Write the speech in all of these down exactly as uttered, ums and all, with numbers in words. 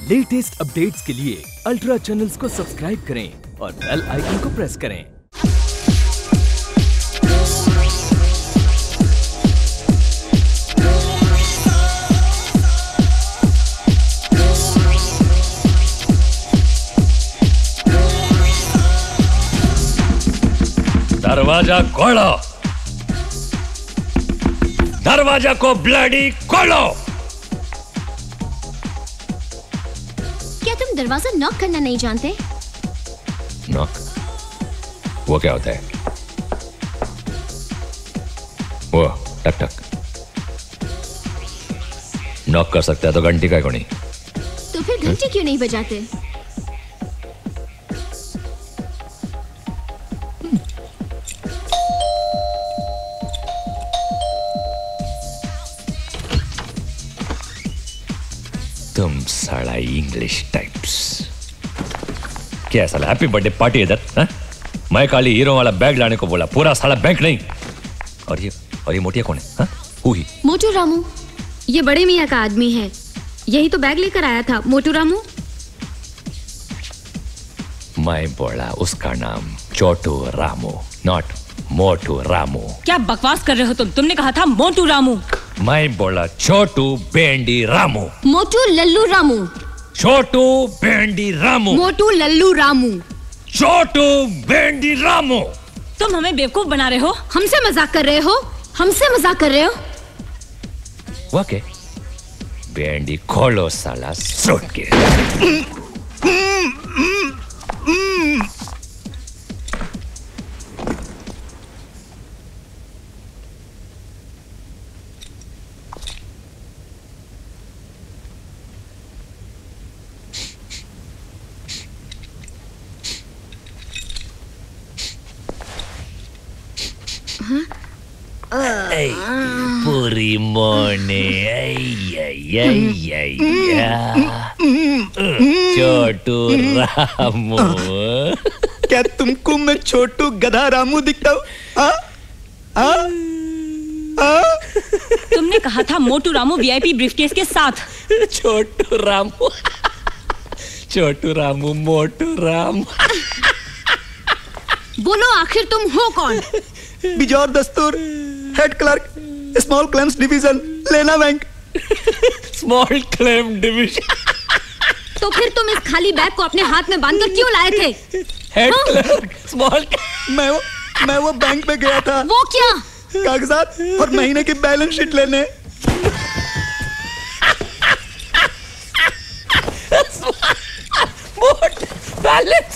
Latest updates के लिए ultra channels को सब्सक्राइब करें और बेल आइकन को प्रेस करें। दरवाजा खोलो, दरवाजा को ब्लडी खोलो। क्या तुम दरवाजा नॉक करना नहीं जानते? नॉक? वो क्या होता है? वो टक टक नॉक कर सकता है तो घंटी का क्यों नहीं? तो फिर घंटी क्यों नहीं बजाते? तुम साला इंग्लिश टाइप्स क्या साला हैप्पी बर्थडे पार्टी इधर? मैं खाली हीरो वाला बैग लाने को बोला, पूरा साला बैंक नहीं। और ये और ये मोटिया कौन है? हा? ही? मोटू रामू, ये बड़े मियाँ का आदमी है, यही तो बैग लेकर आया था। मोटू रामू। मैं बोला उसका नाम छोटू रामू, नॉट मोटू रामू। क्या बकवास कर रहे हो तुम? तुमने कहा था मोटू रामू। मैं बोला छोटू बेंडी रामू। मोटू लल्लू रामू। छोटू बेंडी रामू। मोटू लल्लू रामू। छोटू बेंडी रामू। तुम हमें बेवकूफ बना रहे हो। हमसे मजाक कर रहे हो? हमसे मजाक कर रहे हो? वाके बेंडी खोलो साला सूट के। पूरी मोने छोटू रामू। क्या तुमको मैं छोटू गधा रामू दिखता हूँ? तुमने कहा था मोटू रामू वीआईपी ब्रीफकेस के साथ। छोटू रामू, छोटू रामू, मोटू रामू। बोलो आखिर तुम हो कौन? Bijour Dastur, head clerk, small claims division, Lena bank. Small claim division. तो फिर तुम इस खाली बैग को अपने हाथ में बांधकर क्यों लाए थे? Head clerk, small. मैं वो मैं वो बैंक में गया था। वो क्या? कागजात और महीने की बैलेंस शीट लेने। बैलेंस।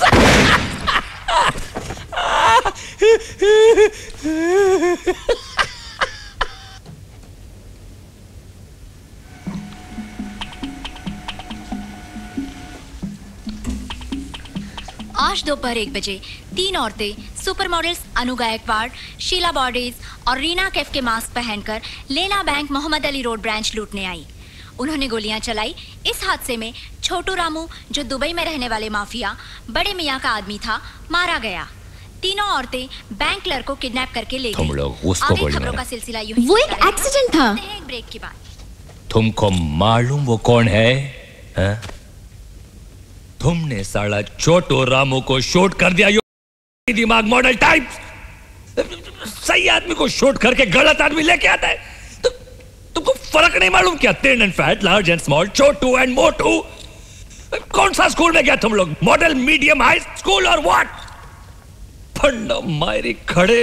आज दोपहर एक बजे तीन औरतें super models Anu Gaikwad, Sheila bodies और रीना कैफ के मास्क पहनकर Lena bank Mohammad Ali road branch लूटने आई। उन्होंने गोलियां चलाई। इस हादसे में छोटू रामू, जो दुबई में रहने वाले माफिया बड़े मियाँ का आदमी था, मारा गया। तीनों औरतें बैंक क्लर्क को किडनैप करके ले गईं। तुम लोग उसको गोली खबरों मारा। का सिलसिला यूं ही वो एक एक्सीडेंट था। एक ब्रेक के बाद। तुमको मालूम वो कौन है? हा? तुमने साला छोटू रामू को शूट कर दिया। यो दिमाग मॉडल टाइप। सही आदमी को शूट करके गलत आदमी लेके आता है। तो, तुमको फर्क नहीं मालूम क्या? Thin and fat, large and small, Chhotu and Motu. कौन सा स्कूल में गया तुम लोग? मॉडल, मीडियम, हाई स्कूल और व्हाट? फंडा मारी खड़े।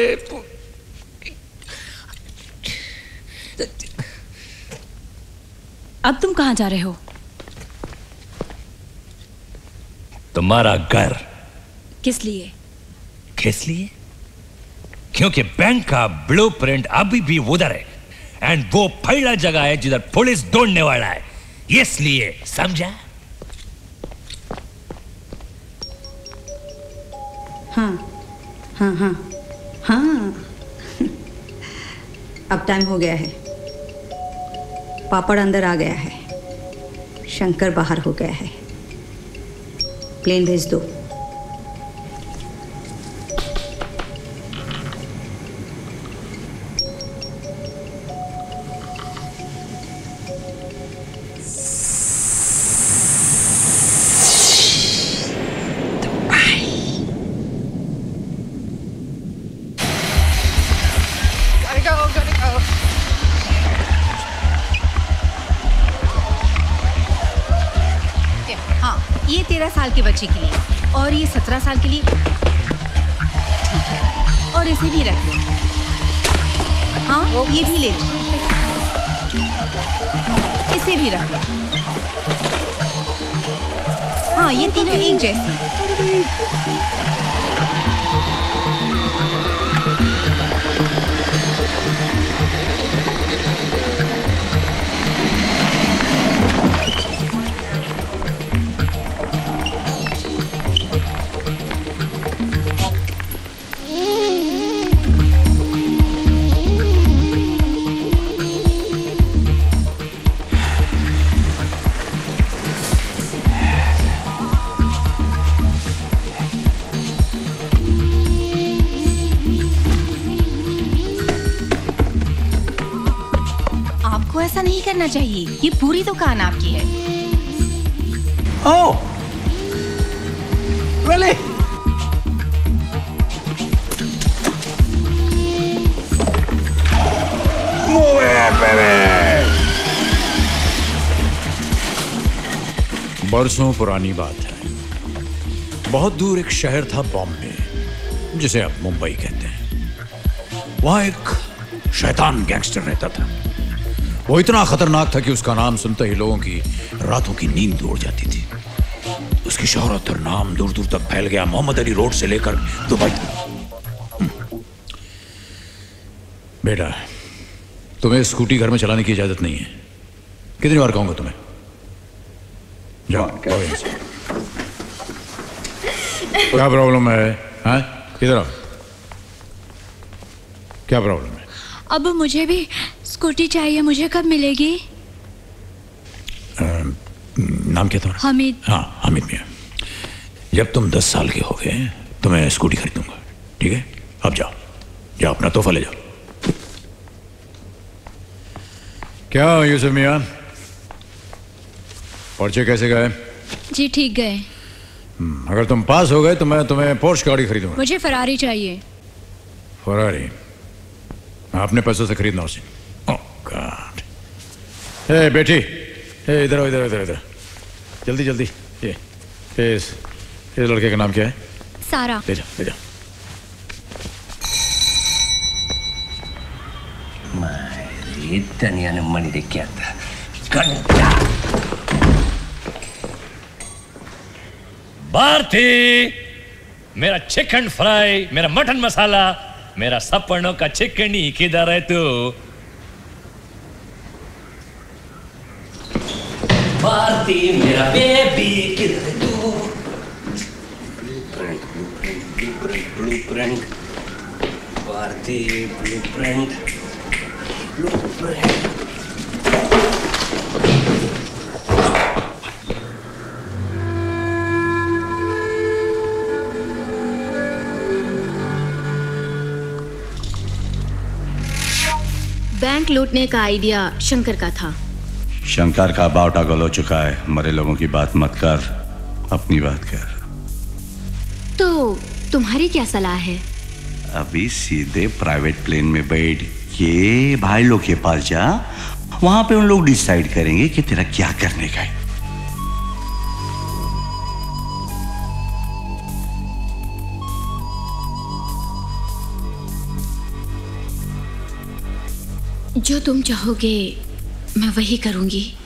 अब तुम कहां जा रहे हो? तुम्हारा घर। किस लिए? किस लिए? क्योंकि बैंक का ब्लूप्रिंट अभी भी उधर है एंड वो पहला जगह है जिधर पुलिस ढूंढने वाला है, इसलिए। समझा? हाँ हाँ हाँ हाँ। अब टाइम हो गया है। पापड़ अंदर आ गया है, शंकर बाहर हो गया है। प्लेन भेज दो। ये तेरह साल के बच्चे के लिए और ये सत्रह साल के लिए। ठीक है, और इसे भी रख लो। हाँ, ये भी ले लो, इसे भी रख लो। हाँ, ये तीनों एक जैसे। ऐसा नहीं करना चाहिए, ये पूरी दुकान आपकी है। ओह, really? Move it, baby! बरसों पुरानी बात है। बहुत दूर एक शहर था बॉम्बे, जिसे अब मुंबई कहते हैं। वहां एक शैतान गैंगस्टर रहता था। वो इतना खतरनाक था कि उसका नाम सुनते ही लोगों की रातों की नींद उड़ जाती थी। उसकी शोहरत और नाम दूर दूर तक फैल गया, मोहम्मद अली रोड से लेकर दुबई तक। बेटा, तुम्हें स्कूटी घर में चलाने की इजाजत नहीं है। कितनी बार कहूंगा तुम्हें? जाओ, जाओ यहाँ से। क्या प्रॉब्लम है? हाँ, इधर आओ। क्या प्रॉब्लम है? अब मुझे भी स्कूटी चाहिए, मुझे कब मिलेगी? आ, नाम क्या तुम्हारा? हामिद। हाँ, हामिद मियाँ। जब तुम दस साल के हो गए तो मैं स्कूटी खरीदूंगा, ठीक है? अब जाओ, जाओ अपना तोहफा ले जाओ। क्या यूसुफ मियाँ, पर्चे कैसे गए? जी ठीक गए। अगर तुम पास हो गए तो मैं तुम्हें पोर्श गाड़ी खरीदूंगा। मुझे फरारी चाहिए। फरारी? अपने पैसों से खरीदना उसे। ओह गॉड। हे बेटी, हे इधर आओ, इधर इधर इधर जल्दी जल्दी। ये इस इस लड़के का नाम क्या है? सारा। ले जा, ले जा। मारी तनिया ने मनी दे क्या था? घंटा। भारती, मेरा चिकन फ्राई, मेरा मटन मसाला, मेरा सपनों का चिकन ही किधर है तू? भारती मेरा बेबी किधर है तू? Blueprint, Bharti blueprint, blueprint. Bank लूटने का आइडिया शंकर का था। शंकर का बावटा गल हो चुका है। मरे लोगों की बात मत कर, अपनी बात कर। तो तुम्हारी क्या सलाह है? अभी सीधे प्राइवेट प्लेन में बैठ के भाई लोग के पास जा, वहां पे उन लोग डिसाइड करेंगे कि तेरा क्या करने का है। जो तुम चाहोगे मैं वही करूंगी।